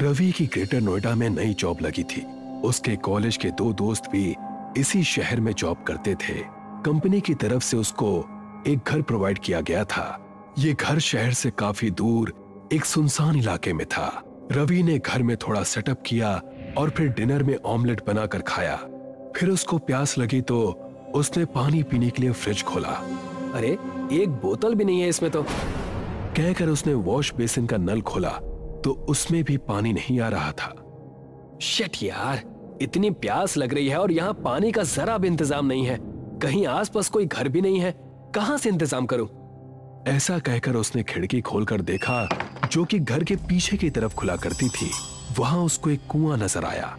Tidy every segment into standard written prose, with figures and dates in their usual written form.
रवि की ग्रेटर नोएडा में नई जॉब लगी थी। उसके कॉलेज के दो दोस्त भी इसी शहर में जॉब करते थे। कंपनी की तरफ से उसको एक घर प्रोवाइड किया गया था। ये घर शहर से काफी दूर एक सुनसान इलाके में था। रवि ने घर में थोड़ा सेटअप किया और फिर डिनर में ऑमलेट बनाकर खाया। फिर उसको प्यास लगी तो उसने पानी पीने के लिए फ्रिज खोला। अरे एक बोतल भी नहीं है इसमें तो, कहकर उसने वॉश बेसिन का नल खोला तो उसमें भी पानी नहीं आ रहा था। शिट यार, इतनी प्यास लग रही है और यहाँ पानी का जरा भी इंतजाम नहीं है। कहीं आसपास कोई घर भी नहीं है, कहाँ से इंतजाम करूं? ऐसा कहकर उसने खिड़की खोलकर देखा जो कि घर के पीछे की तरफ खुला करती थी। वहां उसको एक कुआं नजर आया।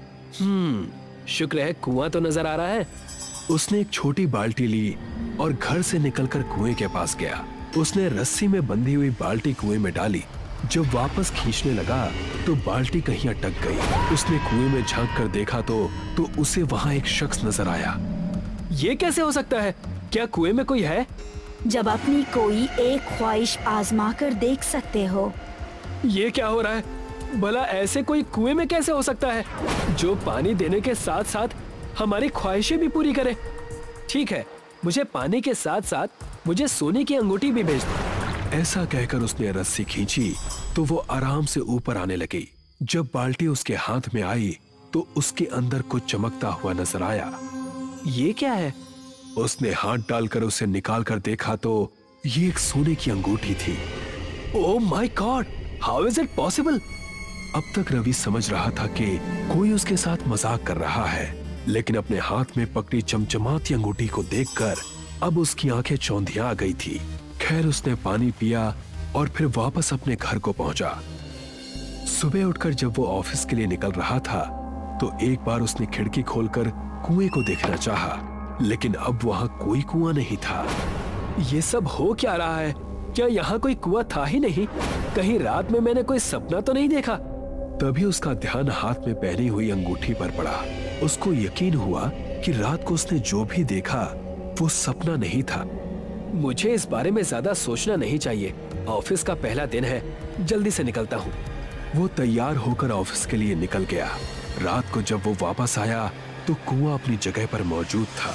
शुक्र है कुआं तो नजर आ रहा है। उसने एक छोटी बाल्टी ली और घर से निकलकर कुएं के पास गया। उसने रस्सी में बंधी हुई बाल्टी कुएं में डाली। जब वापस खींचने लगा तो बाल्टी कहीं अटक गई। उसने कुएं में झांक कर देखा तो उसे वहां एक शख्स नजर आया। ये कैसे हो सकता है? क्या कुएं में कोई है? जब अपनी कोई एक ख्वाहिश आजमा कर देख सकते हो। ये क्या हो रहा है? भला ऐसे कोई कुएं में कैसे हो सकता है जो पानी देने के साथ साथ हमारी ख्वाहिशें भी पूरी करे? ठीक है, मुझे पानी के साथ साथ मुझे सोने की अंगूठी भी भेज दो। ऐसा कहकर उसने रस्सी खींची तो वो आराम से ऊपर आने लगी। जब बाल्टी उसके हाथ में आई तो उसके अंदर कुछ चमकता हुआ नजर आया। ये क्या है? उसने हाथ डालकर उसे निकाल कर देखा तो ये एक सोने की अंगूठी थी। Oh my God, how is it possible? अब तक रवि समझ रहा था कि कोई उसके साथ मजाक कर रहा है, लेकिन अपने हाथ में पकड़ी चमचमाती अंगूठी को देखकर अब उसकी आंखें चौंधिया आ गई थी। खैर उसने पानी पिया और फिर वापस अपने घर को पहुंचा। सुबह उठकर जब वो ऑफिस के लिए निकल रहा था तो एक बार उसने खिड़की खोलकर कुएं को देखना चाहा, लेकिन अब वहां कोई कुआं नहीं था। ये सब हो क्या रहा है? क्या यहाँ कोई कुआं था ही नहीं? कहीं रात में मैंने कोई सपना तो नहीं देखा? तभी उसका ध्यान हाथ में पहनी हुई अंगूठी पर पड़ा। उसको यकीन हुआ कि रात को उसने जो भी देखा वो सपना नहीं था। मुझे इस बारे में ज्यादा सोचना नहीं चाहिए। ऑफिस का पहला दिन है, जल्दी से निकलता हूँ। वो तैयार होकर ऑफिस के लिए निकल गया। रात को जब वो वापस आया तो कुआं अपनी जगह पर मौजूद था।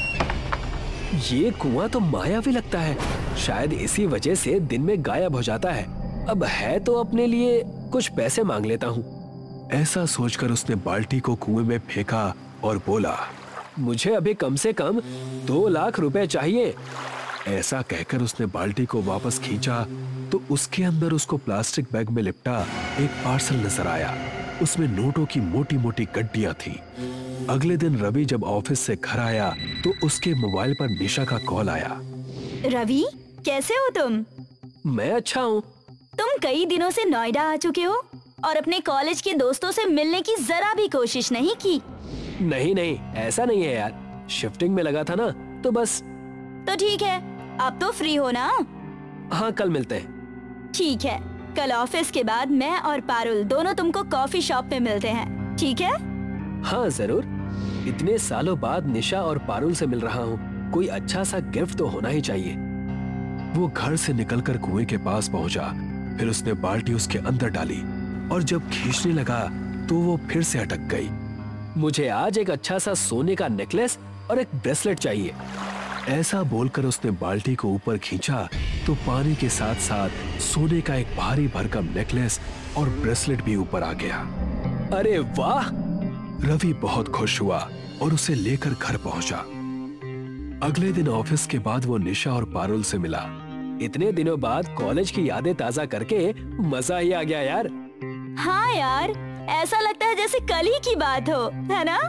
ये कुआं तो मायावी लगता है, शायद इसी वजह से दिन में गायब हो जाता है। अब है तो अपने लिए कुछ पैसे मांग लेता हूँ। ऐसा सोचकर उसने बाल्टी को कुएं में फेंका और बोला, मुझे अभी कम से कम 2 लाख रुपए चाहिए। ऐसा कहकर उसने बाल्टी को वापस खींचा तो उसके अंदर उसको प्लास्टिक बैग में लिपटा एक पार्सल नजर आया। उसमें नोटों की मोटी मोटी गड्डियां थी। अगले दिन रवि जब ऑफिस से घर आया तो उसके मोबाइल पर निशा का कॉल आया। रवि, कैसे हो तुम? मैं अच्छा हूँ। तुम कई दिनों से नोएडा आ चुके हो और अपने कॉलेज के दोस्तों से मिलने की जरा भी कोशिश नहीं की। नहीं, ऐसा नहीं है यार, शिफ्टिंग में लगा था ना, तो बस। तो ठीक है, अब तो फ्री हो ना? हाँ, कल मिलते हैं। ठीक है, कल ऑफिस के बाद मैं और पारुल दोनों तुमको कॉफी शॉप पे मिलते हैं, ठीक है? हाँ जरूर। इतने सालों बाद निशा और पारुल से मिल रहा हूँ, कोई अच्छा सा गिफ्ट तो होना ही चाहिए। वो घर से निकलकर कुएं के पास पहुंचा। फिर उसने बाल्टी उसके अंदर डाली और जब खींचने लगा तो वो फिर से अटक गई। मुझे आज एक अच्छा सा सोने का नेकलेस और एक ब्रेसलेट चाहिए। ऐसा बोलकर उसने बाल्टी को ऊपर खींचा तो पानी के साथ साथ सोने का एक भारी भरकम नेकलेस और ब्रेसलेट भी ऊपर आ गया। अरे वाह! रवि बहुत खुश हुआ और उसे लेकर घर पहुंचा। अगले दिन ऑफिस के बाद वो निशा और पारुल से मिला। इतने दिनों बाद कॉलेज की यादें ताजा करके मजा ही आ गया यार। हाँ यार, ऐसा लगता है जैसे कल ही की बात हो, है ना?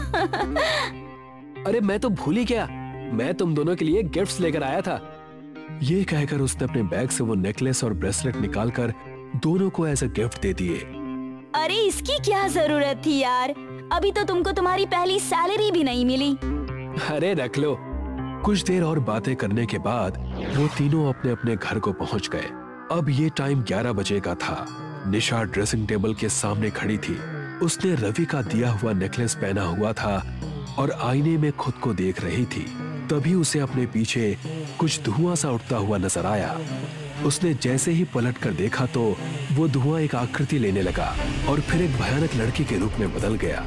अरे मैं तो भूल ही गया, मैं तुम दोनों के लिए गिफ्ट्स लेकर आया था। ये कहकर उसने अपने बैग से वो नेकलेस और ब्रेसलेट निकालकर दोनों को एज अ गिफ्ट दे दिए। अरे इसकी क्या जरूरत थी यार, अभी तो तुमको तुम्हारी पहली सैलरी भी नहीं मिली। अरे रख लो। कुछ देर और बातें करने के बाद वो तीनों अपने अपने घर को पहुंच गए। अब ये टाइम 11 बजे का था। निशा ड्रेसिंग टेबल के सामने खड़ी थी। उसने रवि का दिया हुआ नेकलेस पहना हुआ था और आईने में खुद को देख रही थी। तभी उसे अपने पीछे कुछ धुआं सा उठता हुआ नजर आया। उसने जैसे ही पलट कर देखा तो वो धुआं एक आकृति लेने लगा और फिर एक भयानक लड़की के रूप में बदल गया।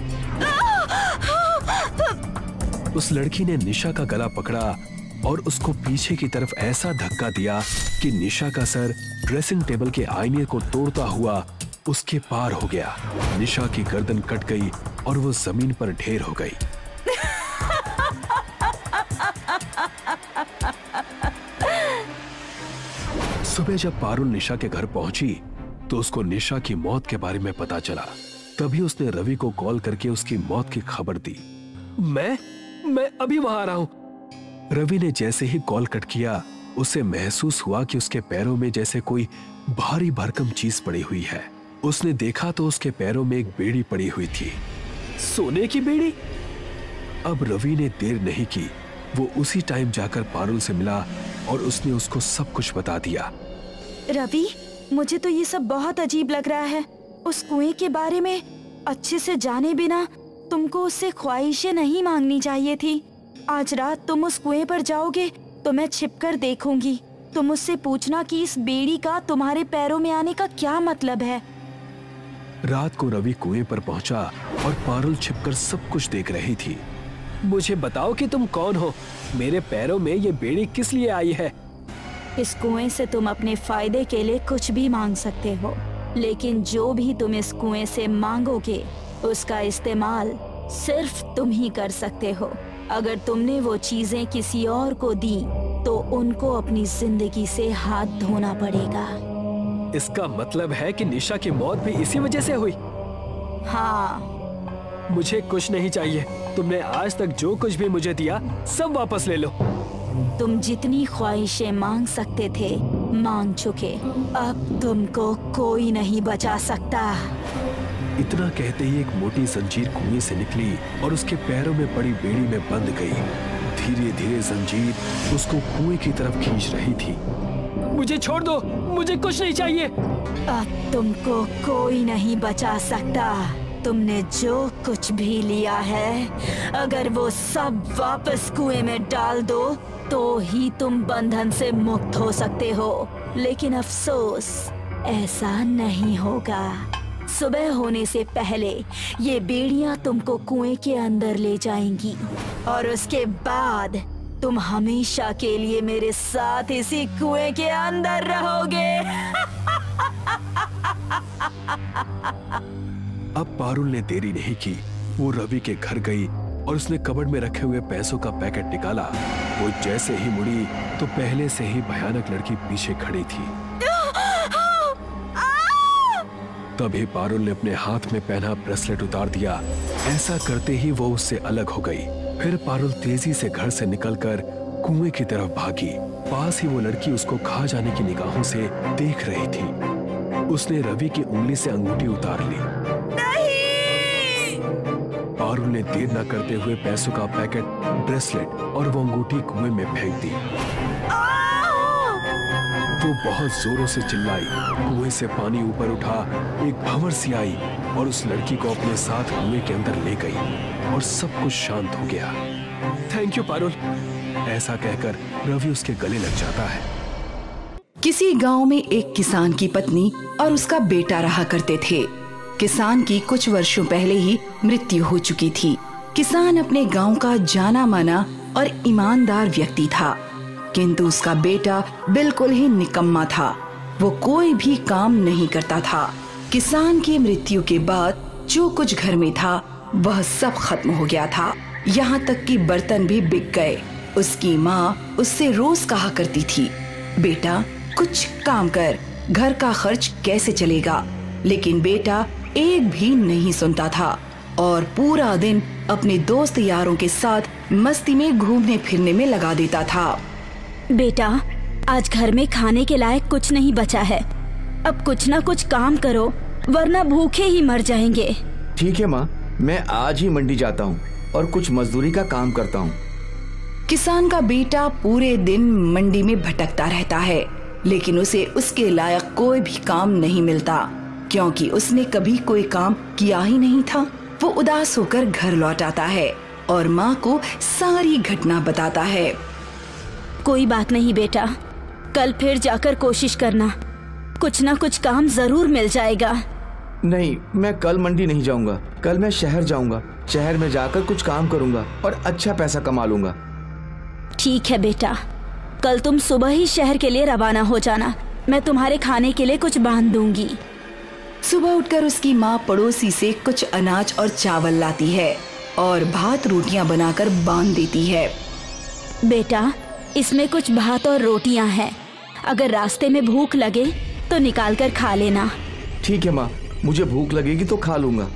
उस लड़की ने निशा का गला पकड़ा और उसको पीछे की तरफ ऐसा धक्का दिया कि निशा का सर ड्रेसिंग टेबल के आईने को तोड़ता हुआ उसके पार हो गया। निशा की गर्दन कट गई और वो जमीन पर ढेर हो गई। सुबह जब पारुल निशा के घर पहुंची तो उसको निशा की मौत के बारे में पता चला। तभी उसने रवि को कॉल करके उसकी मौत की खबर दी। मैं अभी वहां आ रहा हूं। रवि ने जैसे ही कॉल कट किया उसे महसूस हुआ कि उसके पैरों में जैसे कोई भारी भरकम चीज पड़ी हुई है। उसने देखा तो उसके पैरों में एक बेड़ी पड़ी हुई थी। सोने की बेड़ी? अब रवि ने देर नहीं की, वो उसी टाइम जाकर पारुल से मिला और उसने उसको सब कुछ बता दिया। रवि, मुझे तो ये सब बहुत अजीब लग रहा है। उस कुएं के बारे में अच्छे से जाने बिना तुमको उससे ख्वाहिशें नहीं मांगनी चाहिए थी। आज रात तुम उस कुएं पर जाओगे तो मैं छिपकर देखूंगी। तुम उससे पूछना कि इस बेड़ी का तुम्हारे पैरों में आने का क्या मतलब है। रात को रवि कुएं पर पहुंचा और पारुल छिपकर सब कुछ देख रही थी। मुझे बताओ कि तुम कौन हो? मेरे पैरों में ये बेड़ी किस लिए आई है? इस कुएं से तुम अपने फायदे के लिए कुछ भी मांग सकते हो, लेकिन जो भी तुम इस कुएं से मांगोगे उसका इस्तेमाल सिर्फ तुम ही कर सकते हो। अगर तुमने वो चीजें किसी और को दी तो उनको अपनी जिंदगी से हाथ धोना पड़ेगा। इसका मतलब है कि निशा की मौत भी इसी वजह से हुई? हाँ। मुझे कुछ नहीं चाहिए। तुमने आज तक जो कुछ भी मुझे दिया सब वापस ले लो। तुम जितनी ख्वाहिशें मांग सकते थे मांग चुके। अब तुमको कोई नहीं बचा सकता। इतना कहते ही एक मोटी जंजीर कुएं से निकली और उसके पैरों में पड़ी बेड़ी में बंध गई। धीरे धीरे जंजीर उसको कुएं की तरफ खींच रही थी। मुझे छोड़ दो, मुझे कुछ नहीं चाहिए। अब तुमको कोई नहीं बचा सकता। तुमने जो कुछ भी लिया है अगर वो सब वापस कुएं में डाल दो तो ही तुम बंधन से मुक्त हो सकते हो। लेकिन अफसोस ऐसा नहीं होगा। सुबह होने से पहले ये बेड़ियां तुमको कुएं के अंदर ले जाएंगी और उसके बाद तुम हमेशा के लिए मेरे साथ इसी कुएं के अंदर रहोगे। अब पारुल ने देरी नहीं की। वो रवि के घर गई और उसने कबर्ड में रखे हुए पैसों का पैकेट निकाला। वो जैसे ही मुड़ी तो पहले से ही भयानक लड़की पीछे खड़ी थी। तभी पारुल ने अपने हाथ में पहना ब्रेसलेट उतार दिया। ऐसा करते ही वो उससे अलग हो गई। फिर पारुल तेजी से घर से निकलकर कुएं की तरफ भागी। पास ही वो लड़की उसको खा जाने की निगाहों से देख रही थी। उसने रवि की उंगली से अंगूठी उतार ली। नहीं! पारुल ने देर न करते हुए पैसों का पैकेट, ब्रेसलेट और वो अंगूठी कुएं में फेंक दी। वो बहुत जोरों से चिल्लाई। कुएं से पानी ऊपर उठा, एक भंवर सी आई और उस लड़की को अपने साथ कुएं के अंदर ले गई और सब कुछ शांत हो गया। Thank you Parul. ऐसा कहकर रवि उसके गले लग जाता है। किसी गांव में एक किसान की पत्नी और उसका बेटा रहा करते थे। किसान की कुछ वर्षों पहले ही मृत्यु हो चुकी थी। किसान अपने गांव का जाना माना और ईमानदार व्यक्ति था, किंतु उसका बेटा बिल्कुल ही निकम्मा था। वो कोई भी काम नहीं करता था। किसान की मृत्यु के बाद जो कुछ घर में था वह सब खत्म हो गया था। यहाँ तक कि बर्तन भी बिक गए। उसकी माँ उससे रोज कहा करती थी, बेटा कुछ काम कर, घर का खर्च कैसे चलेगा। लेकिन बेटा एक भी नहीं सुनता था और पूरा दिन अपने दोस्त यारों के साथ मस्ती में घूमने फिरने में लगा देता था। बेटा, आज घर में खाने के लायक कुछ नहीं बचा है। अब कुछ ना कुछ काम करो वरना भूखे ही मर जाएंगे। ठीक है माँ, मैं आज ही मंडी जाता हूँ और कुछ मजदूरी का काम करता हूँ। किसान का बेटा पूरे दिन मंडी में भटकता रहता है, लेकिन उसे उसके लायक कोई भी काम नहीं मिलता, क्योंकि उसने कभी कोई काम किया ही नहीं था। वो उदास होकर घर लौट आता है और माँ को सारी घटना बताता है। कोई बात नहीं बेटा, कल फिर जाकर कोशिश करना, कुछ ना कुछ काम जरूर मिल जाएगा। नहीं, मैं कल मंडी नहीं जाऊंगा। कल मैं शहर जाऊंगा। शहर में जाकर कुछ काम करूंगा और अच्छा पैसा कमा लूंगा। ठीक है बेटा, कल तुम सुबह ही शहर के लिए रवाना हो जाना। मैं तुम्हारे खाने के लिए कुछ बांध दूंगी। सुबह उठकर उसकी माँ पड़ोसी से कुछ अनाज और चावल लाती है और भात रोटियां बनाकर बांध देती है। बेटा, इसमें कुछ भात और रोटियां हैं। अगर रास्ते में भूख लगे तो निकाल कर खा लेना। ठीक है माँ, मुझे भूख लगेगी तो खा लूंगा।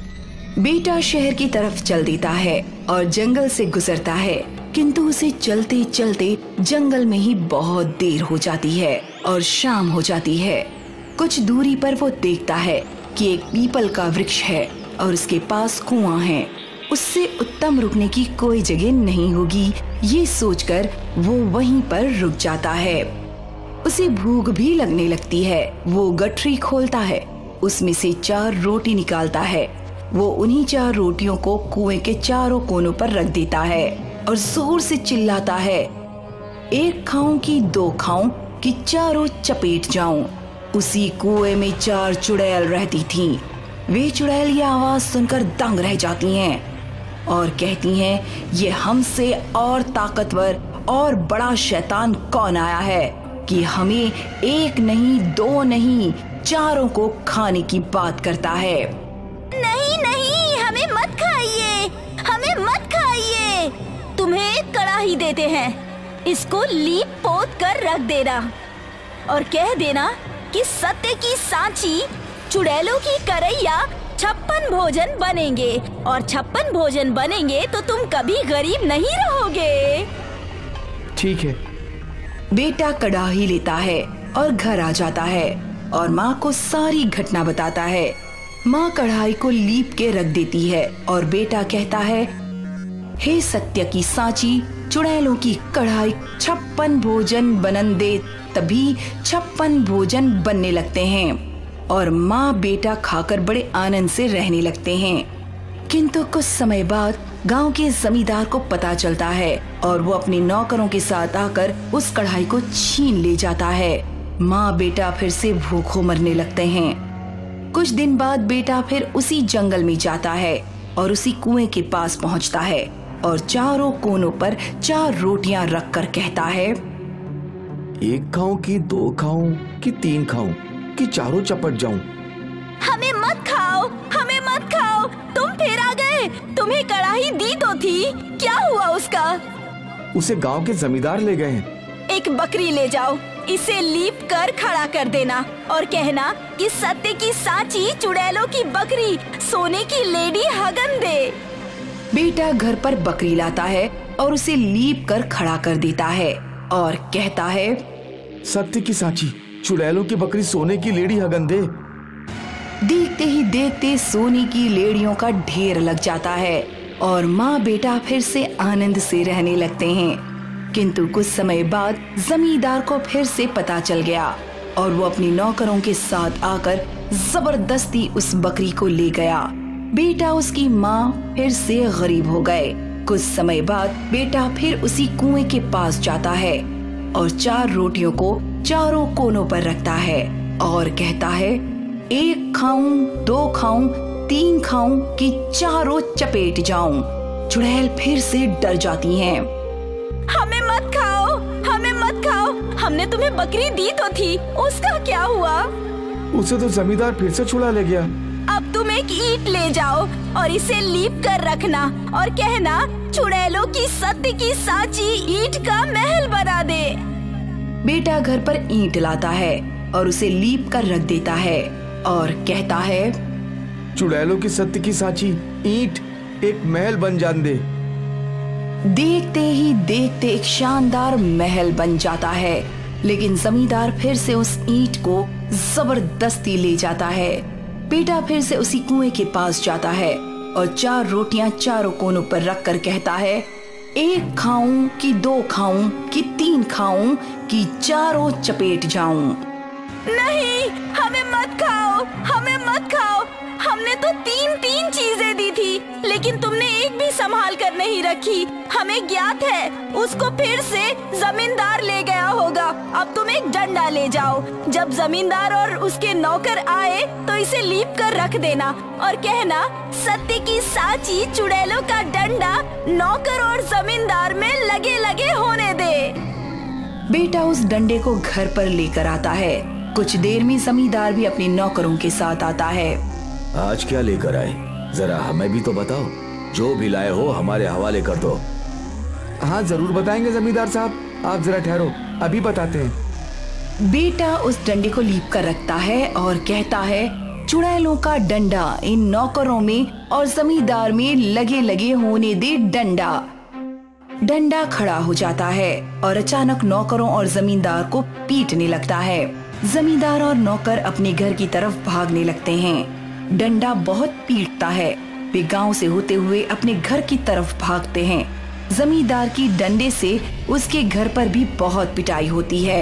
बेटा शहर की तरफ चल देता है और जंगल से गुजरता है, किंतु उसे चलते चलते जंगल में ही बहुत देर हो जाती है और शाम हो जाती है। कुछ दूरी पर वो देखता है कि एक पीपल का वृक्ष है और उसके पास कुआं है। उससे उत्तम रुकने की कोई जगह नहीं होगी, ये सोचकर वो वहीं पर रुक जाता है। उसे भूख भी लगने लगती है। वो गठरी खोलता है, उसमें से 4 रोटी निकालता है। वो उन्हीं 4 रोटियों को कुएं के चारों कोनों पर रख देता है और जोर से चिल्लाता है, 1 खाऊं कि 2 खाऊं कि चारों चपेट जाऊं। उसी कुएं में 4 चुड़ैल रहती थीं। वे चुड़ैल ये आवाज सुनकर दंग रह जाती हैं और कहती हैं, ये हमसे और ताकतवर और बड़ा शैतान कौन आया है कि हमें 1 नहीं 2 नहीं 4 को खाने की बात करता है। नहीं नहीं, हमें मत खाइए, हमें मत खाइए। तुम्हें कड़ाही देते हैं, इसको लीप पोत कर रख देना और कह देना कि सत्य की सांची चुड़ैलों की करैया 56 भोजन बनेंगे और 56 भोजन बनेंगे तो तुम कभी गरीब नहीं रहोगे। ठीक है। बेटा कड़ाही लेता है और घर आ जाता है और माँ को सारी घटना बताता है। माँ कढ़ाई को लीप के रख देती है और बेटा कहता है, हे सत्य की सांची, चुड़ैलों की कढ़ाई 56 भोजन बनन दे, तभी 56 भोजन बनने लगते हैं। और माँ बेटा खाकर बड़े आनंद से रहने लगते हैं। किंतु कुछ समय बाद गांव के जमींदार को पता चलता है और वो अपने नौकरों के साथ आकर उस कढ़ाई को छीन ले जाता है। माँ बेटा फिर से भूखों मरने लगते हैं। कुछ दिन बाद बेटा फिर उसी जंगल में जाता है और उसी कुएं के पास पहुंचता है और चारों कोनों पर 4 रोटियां रख कर कहता है, 1 खाऊं कि 2 खाऊं कि 3 खाऊं कि चारों चपट जाऊं। हमें मत खाओ, हमें मत खाओ, तुम फिर आ गए। तुम्हें कढ़ाई दी तो थी, क्या हुआ उसका? उसे गांव के जमींदार ले गए हैं। एक बकरी ले जाओ, इसे लीप कर खड़ा कर देना और कहना कि सत्य की सांची चुड़ैलों की बकरी सोने की लेडी हगन दे। बेटा घर पर बकरी लाता है और उसे लीप कर खड़ा कर देता है और कहता है, सत्य की सांची, चुड़ैलों की बकरी सोने की लेडी हगन दे। देखते ही देखते सोने की लेड़ियों का ढेर लग जाता है और माँ बेटा फिर से आनंद से रहने लगते हैं। किंतु कुछ समय बाद जमींदार को फिर से पता चल गया और वो अपने नौकरों के साथ आकर जबरदस्ती उस बकरी को ले गया। बेटा उसकी माँ फिर से गरीब हो गए। कुछ समय बाद बेटा फिर उसी कुएं के पास जाता है और 4 रोटियों को चारों कोनों पर रखता है और कहता है, 1 खाऊं 2 खाऊं 3 खाऊं कि चारों चपेट जाऊं। चुड़ैल फिर से डर जाती हैं। हमें मत खाओ, हमें मत खाओ, हमने तुम्हें बकरी दी तो थी, उसका क्या हुआ? उसे तो जमींदार फिर से छुड़ा ले गया। अब तुम एक ईंट ले जाओ और इसे लीप कर रखना और कहना, चुड़ैलों की सत्य की सांची ईंट का महल बना दे। बेटा घर पर ईंट लाता है और उसे लीप कर रख देता है और कहता है, चुड़ैलों की सत्य की सांची ईंट एक महल बन जान दे। देखते ही देखते एक शानदार महल बन जाता है, लेकिन जमींदार फिर से उस ईंट को जबरदस्ती ले जाता है। बेटा फिर से उसी कुएं के पास जाता है और 4 रोटियां चारों कोनों पर रख कर कहता है, 1 खाऊं कि 2 खाऊं कि 3 खाऊं कि चारों चपेट जाऊं। नहीं, हमें मत खाओ, हमें मत खाओ, हमने तो 3 चीजें दी थी, लेकिन तुमने एक भी संभाल कर नहीं रखी। हमें ज्ञात है उसको फिर से जमींदार ले गया होगा। अब तुम एक डंडा ले जाओ। जब जमींदार और उसके नौकर आए तो इसे लीप कर रख देना और कहना, सत्य की साची चुड़ैलों का डंडा नौकर और जमींदार में लगे लगे होने दे। बेटा उस डंडे को घर पर लेकर आता है। कुछ देर में जमींदार भी अपने नौकरों के साथ आता है। आज क्या लेकर आए, जरा हमें भी तो बताओ। जो भी लाए हो हमारे हवाले कर दो। हाँ जरूर बताएंगे जमींदार साहब, आप जरा ठहरो, अभी बताते हैं। बेटा उस डंडे को लीप कर रखता है और कहता है, चुड़ैलों का डंडा इन नौकरों में और जमींदार में लगे लगे होने दे डंडा। डंडा खड़ा हो जाता है और अचानक नौकरों और जमींदार को पीटने लगता है। जमींदार और नौकर अपने घर की तरफ भागने लगते हैं। डंडा बहुत पीटता है। वे गांव से होते हुए अपने घर की तरफ भागते हैं। जमींदार की डंडे से उसके घर पर भी बहुत पिटाई होती है।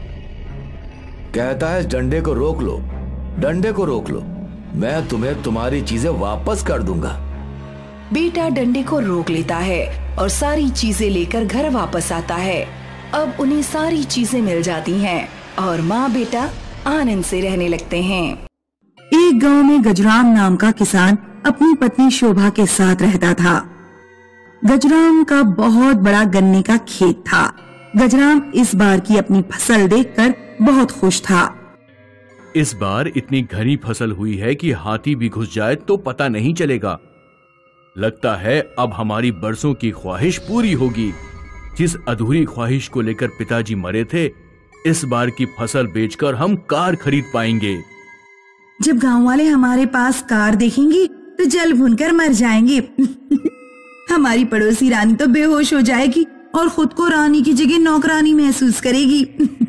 कहता है डंडे को रोक लो, डंडे को रोक लो, मैं तुम्हें तुम्हारी चीजें वापस कर दूंगा। बेटा डंडे को रोक लेता है और सारी चीजें लेकर घर वापस आता है। अब उन्हें सारी चीजें मिल जाती हैं और माँ बेटा आनंद से रहने लगते हैं। एक गांव में गजराम नाम का किसान अपनी पत्नी शोभा के साथ रहता था। गजराम का बहुत बड़ा गन्ने का खेत था। गजराम इस बार की अपनी फसल देखकर बहुत खुश था। इस बार इतनी घनी फसल हुई है कि हाथी भी घुस जाए तो पता नहीं चलेगा। लगता है अब हमारी बरसों की ख्वाहिश पूरी होगी। जिस अधूरी ख्वाहिश को लेकर पिताजी मरे थे, इस बार की फसल बेचकर हम कार खरीद पाएंगे। जब गांव वाले हमारे पास कार देखेंगे तो जल भूनकर मर जाएंगे। हमारी पड़ोसी रानी तो बेहोश हो जाएगी और खुद को रानी की जगह नौकरानी महसूस करेगी।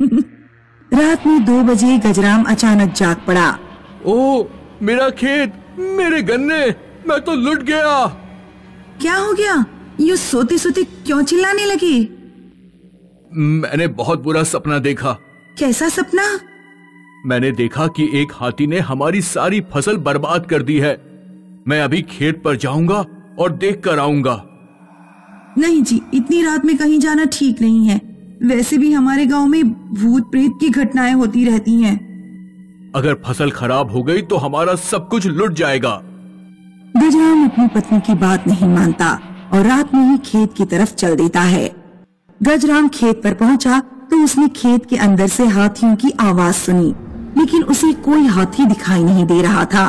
रात में 2 बजे गजराम अचानक जाग पड़ा। ओ, मेरा खेत, मेरे गन्ने, मैं तो लुट गया। क्या हो गया? ये सोते सोते क्यों चिल्लाने लगे? मैंने बहुत बुरा सपना देखा। कैसा सपना? मैंने देखा कि एक हाथी ने हमारी सारी फसल बर्बाद कर दी है। मैं अभी खेत पर जाऊंगा और देख कर आऊंगा। नहीं जी, इतनी रात में कहीं जाना ठीक नहीं है। वैसे भी हमारे गांव में भूत प्रेत की घटनाएं होती रहती हैं। अगर फसल खराब हो गई तो हमारा सब कुछ लुट जाएगा। गजराम अपनी पत्नी की बात नहीं मानता और रात में ही खेत की तरफ चल देता है। गजराम खेत पर पहुंचा तो उसने खेत के अंदर से हाथियों की आवाज सुनी, लेकिन उसे कोई हाथी दिखाई नहीं दे रहा था।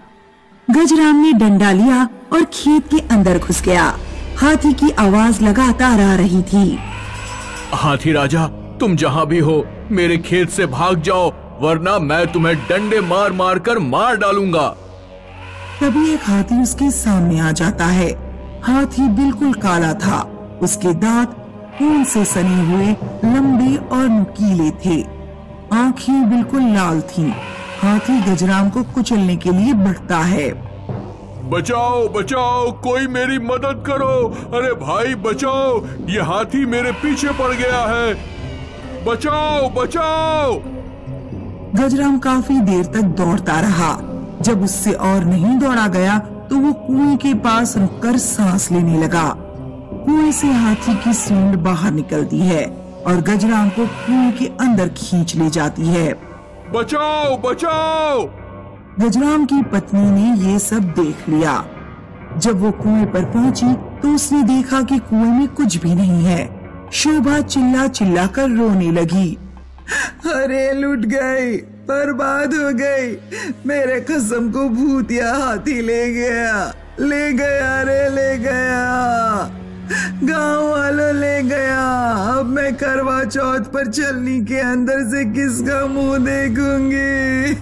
गजराम ने डंडा लिया और खेत के अंदर घुस गया। हाथी की आवाज लगातार आ रही थी। हाथी राजा, तुम जहाँ भी हो मेरे खेत से भाग जाओ, वरना मैं तुम्हें डंडे मार मार कर मार डालूंगा। तभी एक हाथी उसके सामने आ जाता है। हाथी बिल्कुल काला था। उसके दांत खून से सने हुए लंबे और नुकीले थे। आंखें बिल्कुल लाल थीं। हाथी गजराम को कुचलने के लिए बढ़ता है। बचाओ बचाओ, कोई मेरी मदद करो। अरे भाई बचाओ, ये हाथी मेरे पीछे पड़ गया है। बचाओ बचाओ। गजराम काफी देर तक दौड़ता रहा। जब उससे और नहीं दौड़ा गया तो वो कुएं के पास रुककर सांस लेने लगा। कुएं से हाथी की सूंड बाहर निकलती है और गजराम को कुएं के अंदर खींच ले जाती है। बचाओ बचाओ। गजराम की पत्नी ने ये सब देख लिया। जब वो कुएं पर पहुंची तो उसने देखा कि कुएं में कुछ भी नहीं है। शोभा चिल्ला चिल्ला कर रोने लगी। अरे लुट गई, बर्बाद हो गई, मेरे कसम को भूतिया हाथी ले गया, ले गया रे, ले गया, गांव वालों ले गया। अब मैं करवा चौथ पर चलनी के अंदर से किसका मुंह देखूंगी।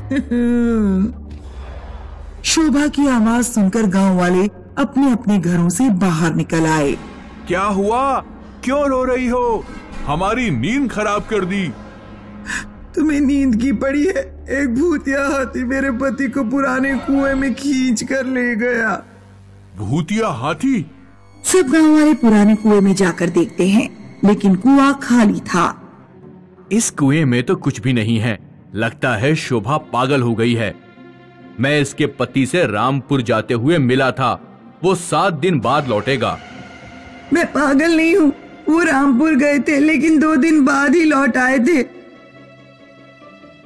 शोभा की आवाज सुनकर गांव वाले अपने अपने घरों से बाहर निकल आए। क्या हुआ? क्यों रो रही हो? हमारी नींद खराब कर दी। तुम्हें नींद की पड़ी है? एक भूतिया हाथी मेरे पति को पुराने कुएं में खींच कर ले गया। भूतिया हाथी? सब गांव वाले पुराने कुएं में जाकर देखते हैं, लेकिन कुआं खाली था। इस कुएं में तो कुछ भी नहीं है। लगता है शोभा पागल हो गई है। मैं इसके पति से रामपुर जाते हुए मिला था। वो 7 दिन बाद लौटेगा। मैं पागल नहीं हूँ। वो रामपुर गए थे लेकिन 2 दिन बाद ही लौट आए थे।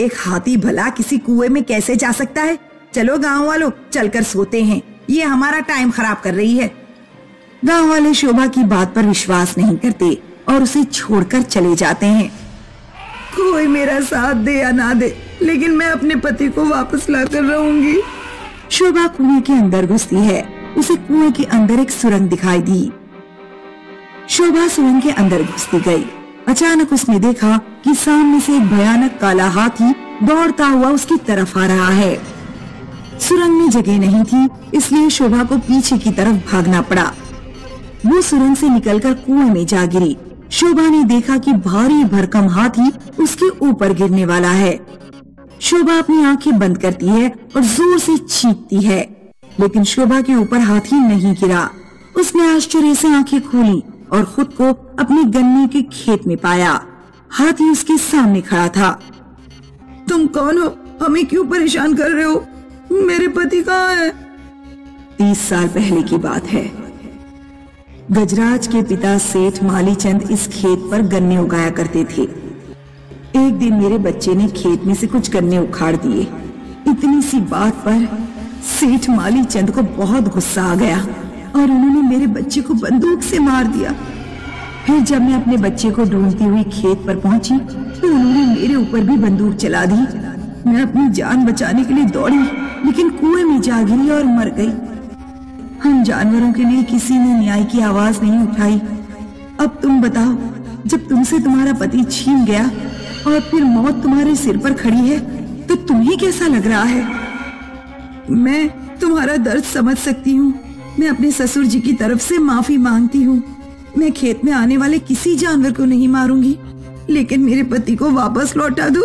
एक हाथी भला किसी कुएं में कैसे जा सकता है? चलो गांव वालों, चलकर सोते हैं, ये हमारा टाइम खराब कर रही है। गांव वाले शोभा की बात पर विश्वास नहीं करते और उसे छोड़कर चले जाते हैं। कोई मेरा साथ दे या ना दे, लेकिन मैं अपने पति को वापस लाकर रहूंगी। शोभा कुएं के अंदर घुसती है। उसे कुएं के अंदर एक सुरंग दिखाई दी। शोभा सुरंग के अंदर घुसती गई। अचानक उसने देखा कि सामने से एक भयानक काला हाथी दौड़ता हुआ उसकी तरफ आ रहा है। सुरंग में जगह नहीं थी, इसलिए शोभा को पीछे की तरफ भागना पड़ा। वो सुरंग से निकलकर कुएं में जा गिरी। शोभा ने देखा कि भारी भरकम हाथी उसके ऊपर गिरने वाला है। शोभा अपनी आंखें बंद करती है और जोर से चीखती है, लेकिन शोभा के ऊपर हाथी नहीं गिरा। उसने आश्चर्य से आंखें खोली और खुद को अपने गन्ने के खेत में पाया। हाथी उसके सामने खड़ा था। तुम कौन हो? हमें क्यों परेशान कर रहे हो? मेरे पति कहाँ है? 30 साल पहले की बात है। गजराज के पिता सेठ मालीचंद इस खेत पर गन्ने उगाया करते थे। एक दिन मेरे बच्चे ने खेत में से कुछ गन्ने उखाड़ दिए। इतनी सी बात पर सेठ मालीचंद को बहुत गुस्सा आ गया और उन्होंने मेरे बच्चे को बंदूक से मार दिया। फिर जब मैं अपने बच्चे को ढूंढती हुई खेत पर पहुंची तो उन्होंने मेरे ऊपर भी बंदूक चला दी। मैं अपनी जान बचाने के लिए दौड़ी, लेकिन कुएं में जा गिरी और मर गई। हम जानवरों के लिए किसी ने न्याय की आवाज नहीं उठाई। अब तुम बताओ, जब तुमसे तुम्हारा पति छीन गया और फिर मौत तुम्हारे सिर पर खड़ी है, तो तुम्हें कैसा लग रहा है? मैं तुम्हारा दर्द समझ सकती हूँ। मैं अपने ससुर जी की तरफ से माफी मांगती हूँ। मैं खेत में आने वाले किसी जानवर को नहीं मारूंगी, लेकिन मेरे पति को वापस लौटा दो।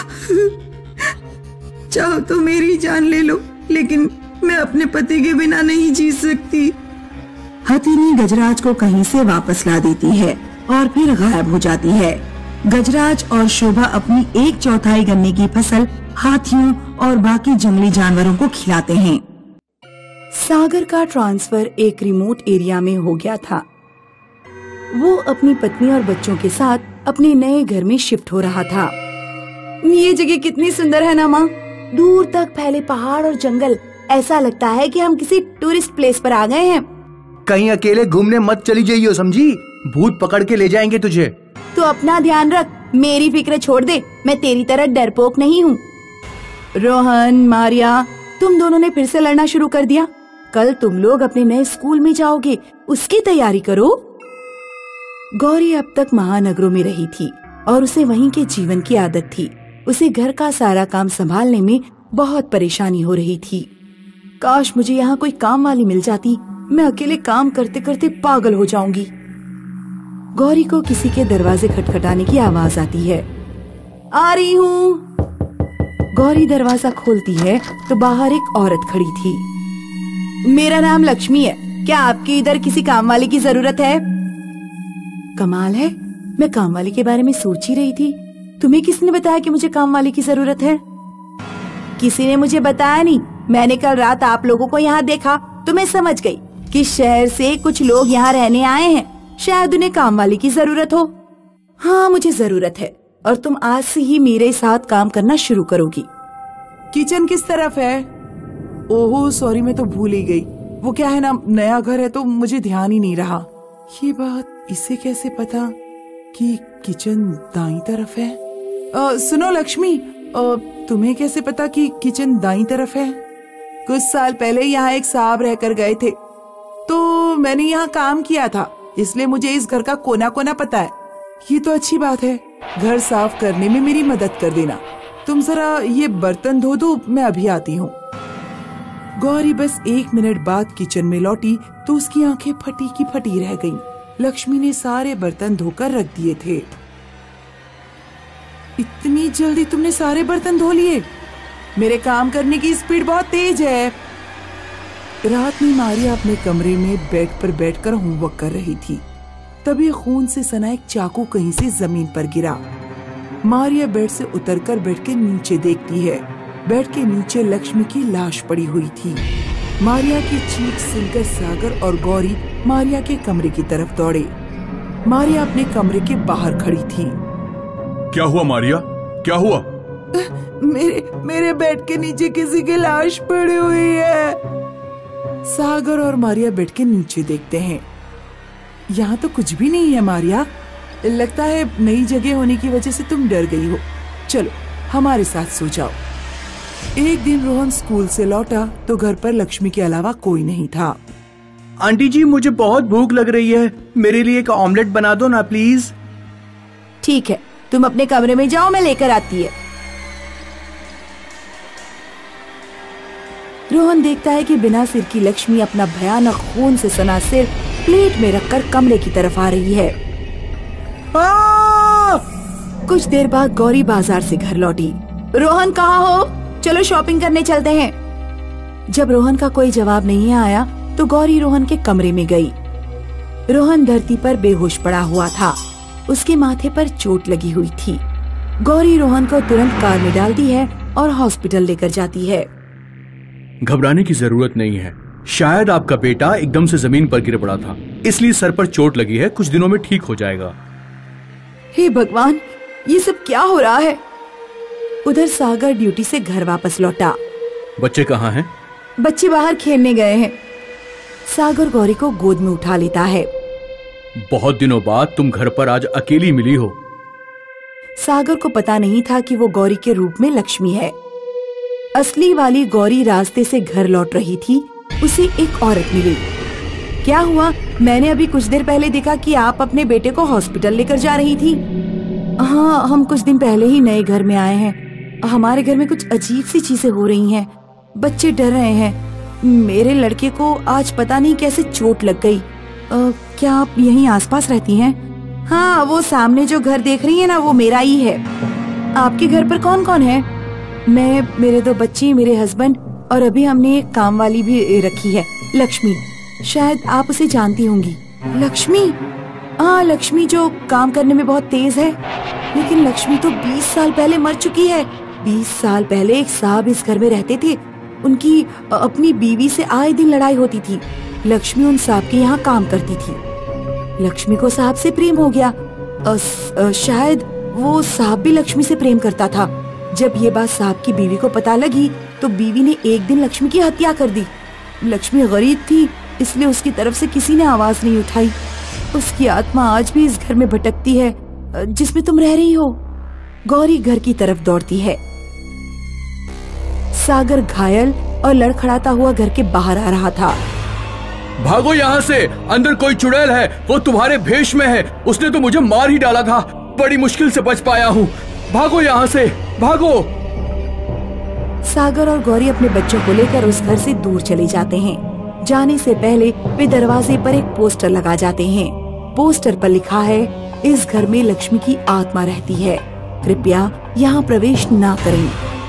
चाहो तो मेरी जान ले लो, लेकिन मैं अपने पति के बिना नहीं जी सकती। हथेली गजराज को कहीं से वापस ला देती है और फिर गायब हो जाती है। गजराज और शोभा अपनी 1/4 गन्ने की फसल हाथियों और बाकी जंगली जानवरों को खिलाते हैं। सागर का ट्रांसफर एक रिमोट एरिया में हो गया था। वो अपनी पत्नी और बच्चों के साथ अपने नए घर में शिफ्ट हो रहा था। ये जगह कितनी सुंदर है ना माँ। दूर तक फैले पहाड़ और जंगल, ऐसा लगता है कि हम किसी टूरिस्ट प्लेस पर आ गए हैं। कहीं अकेले घूमने मत चली जाइयो, समझी? भूत पकड़ के ले जाएंगे तुझे। तो अपना ध्यान रख, मेरी फिक्र छोड़ दे। मैं तेरी तरह डरपोक नहीं हूँ। रोहन, मारिया, तुम दोनों ने फिर से लड़ना शुरू कर दिया। कल तुम लोग अपने नए स्कूल में जाओगे, उसकी तैयारी करो। गौरी अब तक महानगरों में रही थी और उसे वहीं के जीवन की आदत थी। उसे घर का सारा काम संभालने में बहुत परेशानी हो रही थी। काश मुझे यहाँ कोई काम वाली मिल जाती, मैं अकेले काम करते करते पागल हो जाऊंगी। गौरी को किसी के दरवाजे खटखटाने की आवाज आती है। आ रही हूँ। गौरी दरवाजा खोलती है तो बाहर एक औरत खड़ी थी। मेरा नाम लक्ष्मी है, क्या आपकी इधर किसी काम वाली की जरूरत है? कमाल है, मैं काम वाली के बारे में सोच ही रही थी। तुम्हें किसने बताया कि मुझे काम वाली की जरूरत है? किसी ने मुझे बताया नहीं। मैंने कल रात आप लोगों को यहाँ देखा तो मैं समझ गई कि शहर से कुछ लोग यहाँ रहने आए हैं। शायद उन्हें काम वाली की जरूरत हो। हाँ, मुझे जरूरत है और तुम आज से ही मेरे साथ काम करना शुरू करोगी। किचन किस तरफ है? ओहो सॉरी, मैं तो भूल ही गई। वो क्या है ना, नया घर है तो मुझे ध्यान ही नहीं रहा। ये बात इसे कैसे पता कि किचन दाईं तरफ है? सुनो लक्ष्मी, तुम्हें कैसे पता कि किचन दाईं तरफ है? कुछ साल पहले यहाँ एक साहब रहकर गए थे, तो मैंने यहाँ काम किया था, इसलिए मुझे इस घर का कोना कोना पता है। ये तो अच्छी बात है। घर साफ करने में मेरी मदद कर देना। तुम जरा ये बर्तन धो दो, मैं अभी आती हूँ। गौरी बस 1 मिनट बाद किचन में लौटी तो उसकी आंखें फटी की फटी रह गईं। लक्ष्मी ने सारे बर्तन धोकर रख दिए थे। इतनी जल्दी तुमने सारे बर्तन धो लिए? मेरे काम करने की स्पीड बहुत तेज है। रात में मारिया अपने कमरे में बेड पर बैठकर होमवर्क कर रही थी। तभी खून से सना एक चाकू कहीं से जमीन पर गिरा। मारिया बेड से उतरकर बेड के नीचे देखती है। बेड के नीचे लक्ष्मी की लाश पड़ी हुई थी। मारिया की चीख सुनकर सागर और गौरी मारिया के कमरे की तरफ दौड़े। मारिया अपने कमरे के बाहर खड़ी थी। क्या हुआ मारिया, क्या हुआ? मेरे बेड के नीचे किसी की लाश पड़ी हुई है। सागर और मारिया बेड के नीचे देखते हैं। यहाँ तो कुछ भी नहीं है मारिया। लगता है नई जगह होने की वजह से तुम डर गई हो। चलो हमारे साथ सो जाओ। एक दिन रोहन स्कूल से लौटा तो घर पर लक्ष्मी के अलावा कोई नहीं था। आंटी जी, मुझे बहुत भूख लग रही है, मेरे लिए एक ऑमलेट बना दो ना प्लीज। ठीक है, तुम अपने कमरे में जाओ, मैं लेकर आती है। रोहन देखता है कि बिना सिर की लक्ष्मी अपना भयानक खून से सना सिर प्लेट में रखकर कमरे की तरफ आ रही है। कुछ देर बाद गौरी बाजार से घर लौटी। रोहन कहाँ हो? चलो शॉपिंग करने चलते हैं। जब रोहन का कोई जवाब नहीं आया तो गौरी रोहन के कमरे में गई। रोहन धरती पर बेहोश पड़ा हुआ था। उसके माथे पर चोट लगी हुई थी। गौरी रोहन को तुरंत कार में डालती है और हॉस्पिटल लेकर जाती है। घबराने की जरूरत नहीं है, शायद आपका बेटा एकदम से जमीन पर गिर पड़ा था, इसलिए सर पर चोट लगी है, कुछ दिनों में ठीक हो जाएगा। हे भगवान, ये सब क्या हो रहा है? उधर सागर ड्यूटी से घर वापस लौटा। बच्चे कहाँ हैं? बच्चे बाहर खेलने गए हैं। सागर गौरी को गोद में उठा लेता है। बहुत दिनों बाद तुम घर पर आज अकेली मिली हो। सागर को पता नहीं था कि वो गौरी के रूप में लक्ष्मी है। असली वाली गौरी रास्ते से घर लौट रही थी। उसे एक औरत मिली। क्या हुआ? मैंने अभी कुछ देर पहले देखा कि आप अपने बेटे को हॉस्पिटल लेकर जा रही थी। हाँ, हम कुछ दिन पहले ही नए घर में आए हैं। हमारे घर में कुछ अजीब सी चीजें हो रही हैं। बच्चे डर रहे हैं। मेरे लड़के को आज पता नहीं कैसे चोट लग गई। क्या आप यहीं आसपास रहती हैं? हाँ, वो सामने जो घर देख रही है ना, वो मेरा ही है। आपके घर पर कौन कौन है? मैं, मेरे 2 बच्चे, मेरे हस्बैंड और अभी हमने एक काम वाली भी रखी है, लक्ष्मी। शायद आप उसे जानती होंगी। लक्ष्मी? हाँ, लक्ष्मी जो काम करने में बहुत तेज है। लेकिन लक्ष्मी तो 20 साल पहले मर चुकी है। 20 साल पहले एक साहब इस घर में रहते थे। उनकी अपनी बीवी से आए दिन लड़ाई होती थी। लक्ष्मी उन साहब के यहाँ काम करती थी। लक्ष्मी को साहब से प्रेम हो गया। शायद वो साहब भी लक्ष्मी से प्रेम करता था। जब ये बात साहब की बीवी को पता लगी तो बीवी ने एक दिन लक्ष्मी की हत्या कर दी। लक्ष्मी गरीब थी, इसलिए उसकी तरफ से किसी ने आवाज नहीं उठाई। उसकी आत्मा आज भी इस घर में भटकती है जिसमें तुम रह रही हो। गौरी घर की तरफ दौड़ती है। सागर घायल और लड़खड़ाता हुआ घर के बाहर आ रहा था। भागो यहाँ से, अंदर कोई चुड़ैल है, वो तुम्हारे भेष में है। उसने तो मुझे मार ही डाला था, बड़ी मुश्किल से बच पाया हूँ। भागो यहाँ से, भागो। सागर और गौरी अपने बच्चों को लेकर उस घर से दूर चले जाते हैं। जाने से पहले वे दरवाजे पर एक पोस्टर लगा जाते हैं। पोस्टर पर लिखा है, इस घर में लक्ष्मी की आत्मा रहती है, कृपया यहाँ प्रवेश ना करें।